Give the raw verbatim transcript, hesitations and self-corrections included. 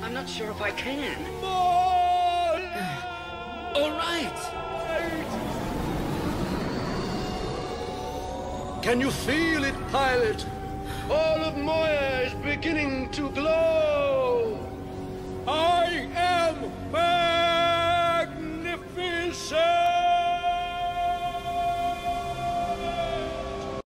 I'm not sure if I can. More! All right. Can you feel it, pilot? All of Moya is beginning to glow!